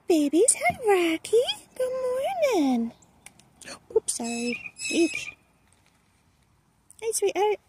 babies. Hi, Rocky. Good morning. Oops, sorry. Eek. Hi, sweetheart.